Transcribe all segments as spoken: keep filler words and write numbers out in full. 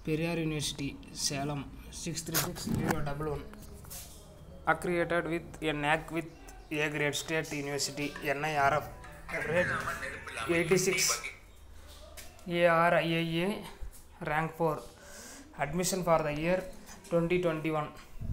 Periyar University, Salem, six three six zero one one. Accredited with a N A C with A grade State University, N I R F, grade eighty-six, A R I I A, rank four. Admission for the year twenty twenty-one.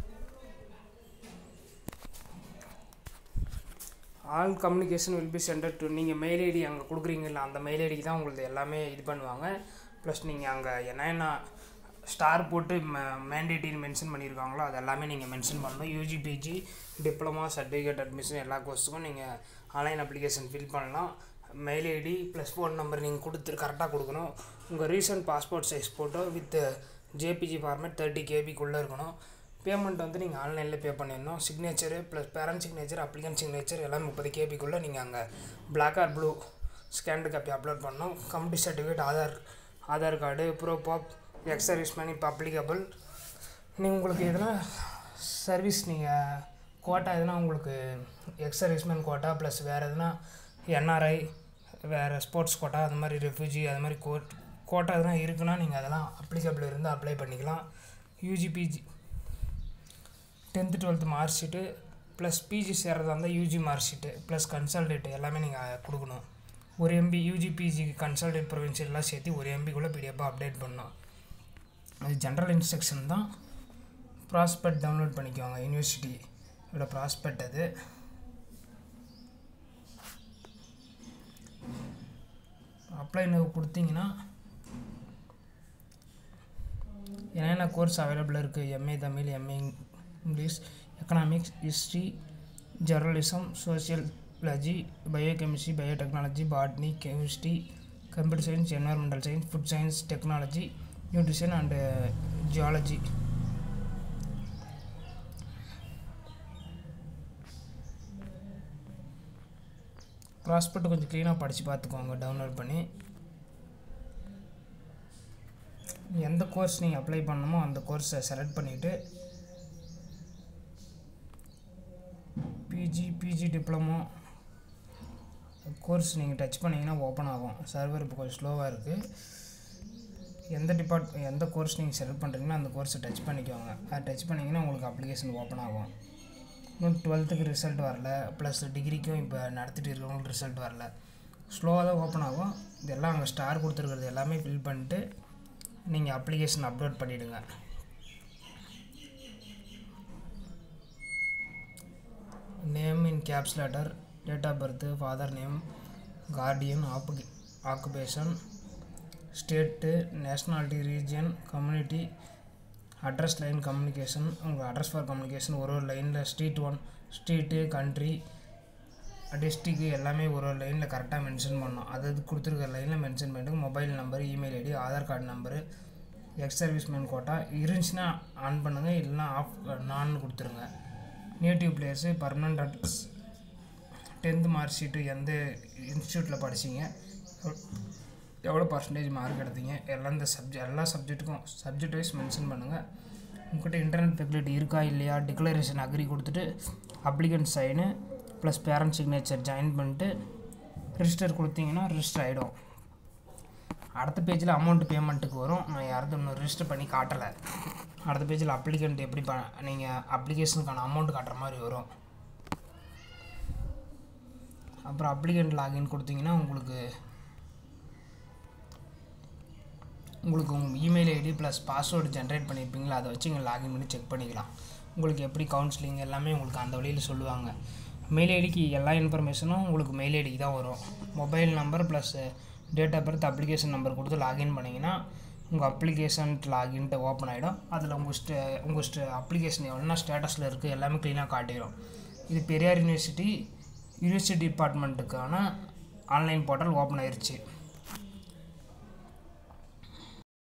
All communication will be sent to நீங்கள் mail ID அங்கே கொடுக்குறீங்கல்ல அந்த mail ஐடிக்கு தான் உங்களுக்கு எல்லாமே இது பண்ணுவாங்க. ப்ளஸ் நீங்கள் அங்கே என்னென்ன ஸ்டார் போட்டு மேண்டேட்டின்னு மென்ஷன் பண்ணியிருக்காங்களோ அது எல்லாமே நீங்கள் மென்ஷன் பண்ணணும். UG PG diploma certificate admission எல்லா கோர்ஸுக்கும் நீங்கள் ஆன்லைன் அப்ளிகேஷன் ஃபில் பண்ணலாம். Mail ID plus phone number நீங்கள் கொடுத்து கரெக்டாக கொடுக்கணும். உங்கள் recent passport size photo with JPG format thirty கேபிக்குள்ளே இருக்கணும். பேமெண்ட் வந்து நீங்கள் ஆன்லைனில் பே பண்ணிடணும். Signature plus parent signature applicant signature எல்லாம் முப்பது கேபிக்குள்ளே நீங்கள் அங்கே black or blue scanned copy upload பண்ணணும். Community certificate Aadhaar Aadhaar card proof of ex service man இப்போ அப்ளிகபிள். நீங்கள் உங்களுக்கு எதுனா சர்வீஸ் நீங்கள் கோட்டா எதுனா உங்களுக்கு ex serviceman quota plus வேறு எதுனா என்ஆர்ஐ வேறு ஸ்போர்ட்ஸ் கோட்டா அது மாதிரி ரெஃப்யூஜி அது மாதிரி கோட் கோட்டா எதுனா இருக்குன்னா நீங்கள் அதெல்லாம் அப்ளிகபிள் இருந்தால் அப்ளை பண்ணிக்கலாம். UG PG tenth twelfth mark sheet plus PG சேர்றதா இருந்தால் UG mark sheet plus consolidated எல்லாமே நீங்கள் கொடுக்கணும். ஒரு எம்பி யூஜி பிஜிக்கு கன்சல்டேட் ப்ரொவின்ஷியல் எல்லாம் சேர்த்து ஒரு எம்பிக்குள்ளே பிடிஎஃபாக அப்டேட் பண்ணணும். அது ஜென்ரல் இன்ஸ்ட்ரக்ஷன் தான். ப்ராஸ்பெக்ட் டவுன்லோட் பண்ணிக்குவாங்க. யூனிவர்சிட்டியோட ப்ராஸ்பெக்ட் அது. அப்ளை கொடுத்தீங்கன்னா என்னென்ன கோர்ஸ் அவைலபிள் இருக்குது, MA Tamil, MA English, economics, history, journalism, sociology, biochemistry, biotechnology, botany, chemistry, computer science, environmental science, food science, technology, nutrition and geology. Prospect கொஞ்சம் க்ளீனாக படித்து பார்த்துக்கோங்க டவுன்லோட் பண்ணி. எந்த கோர்ஸ் நீங்கள் அப்ளை பண்ணணுமோ அந்த கோர்ஸை செலக்ட் பண்ணிவிட்டு பிஜி பிஜி டிப்ளமோ கோர்ஸ் நீங்கள் டச் பண்ணிங்கன்னா ஓப்பன் ஆகும். சர்வர் இப்போ கொஞ்சம் ஸ்லோவாக இருக்குது. எந்த டிபார்ட் எந்த கோர்ஸ் நீங்கள் செலக்ட் பண்ணுறீங்களோ அந்த கோர்ஸை டச் பண்ணிக்கோங்க. அதை டச் பண்ணிங்கன்னா உங்களுக்கு அப்ளிகேஷன் ஓப்பன் ஆகும். இன்னும் டுவெல்த்துக்கு ரிசல்ட் வரல, ப்ளஸ் டிகிரிக்கும் இப்போ நடத்திட்டு இருக்கிறவங்களுக்கு ரிசல்ட் வரல. ஸ்லோவாக தான் ஓப்பன் ஆகும். இதெல்லாம் அங்கே ஸ்டார் கொடுத்துருக்கிறது எல்லாமே ஃபில் பண்ணிட்டு நீங்கள் அப்ளிகேஷன் அப்லோட் பண்ணிவிடுங்க. Name in caps letter, date of birth, father name, guardian, of occupation, state, nationality, region, community, address line communication. உங்கள் அட்ரஸ் ஃபார் கம்யூனிகேஷன் ஒரு ஒரு லைனில் street one street country district எல்லாமே ஒரு ஒரு லைனில் கரெக்டாக மென்ஷன் பண்ணணும். அது அது கொடுத்துருக்க லைனில் மென்ஷன் பண்ணிட்டு mobile number, email ID, Aadhaar card number, ex serviceman quota இருந்துச்சுன்னா ஆன் பண்ணுங்கள், இல்லைனா ஆஃப் நான் கொடுத்துருங்க. Native place, permanent address, tenth mark sheet, எந்த இன்ஸ்டியூட்டில் படிச்சிங்க, எவ்வளோ பர்சன்டேஜ் மார்க் எடுத்தீங்க, எல்லாம் இந்த சப்ஜெக்ட் எல்லா சப்ஜெக்ட்டுக்கும் சப்ஜெக்ட் வைஸ் மென்ஷன் பண்ணுங்கள். உங்கள்கிட்ட இன்டர்நெட் ஃபெசிலிட்டி இருக்கா இல்லையா, டிக்ளரேஷன் அக்ரி கொடுத்துட்டு applicant sign plus parent signature join பண்ணிட்டு ரிஜிஸ்டர் கொடுத்தீங்கன்னா ரிஜிஸ்டர் ஆகிடும். அடுத்த பேஜில் அமௌண்ட் பேமெண்ட்டுக்கு வரும். நான் யாரும் இன்னும் ரிஜிஸ்டர் பண்ணி காட்டலை. அடுத்த பேஜில் அப்ளிகண்ட் எப்படி ப நீங்கள் அப்ளிகேஷனுக்கான அமௌண்ட் காட்டுற மாதிரி வரும். அப்புறம் அப்ளிகண்ட் லாகின் கொடுத்தீங்கன்னா உங்களுக்கு உங்களுக்கு உங்கள் email ID plus password generate பண்ணியிருப்பீங்களா, அதை வச்சு நீங்கள் லாகின் பண்ணி செக் பண்ணிக்கலாம். உங்களுக்கு எப்படி கவுன்சிலிங் எல்லாமே உங்களுக்கு அந்த வழியில் சொல்லுவாங்க. மெயில் ஐடிக்கு எல்லா இன்ஃபர்மேஷனும் உங்களுக்கு மெயில் ஐடிக்கு தான் வரும். Mobile number plus date of birth application number கொடுத்து லாகின் பண்ணிங்கன்னா உங்கள் அப்ளிகேஷன் லாகின்ட்டு ஓப்பன் ஆகிடும். அதில் உங்கள் ஸ்டே உங்கள் ஸ்டே அப்ளிகேஷன் எவ்வளோனா ஸ்டேட்டஸில் இருக்குது எல்லாமே க்ளீனாக காட்டிடும். இது பெரியார் யூனிவர்சிட்டி யூனிவர்சிட்டி டிபார்ட்மெண்ட்டுக்கான ஆன்லைன் போர்ட்டல் ஓப்பன் ஆயிடுச்சு.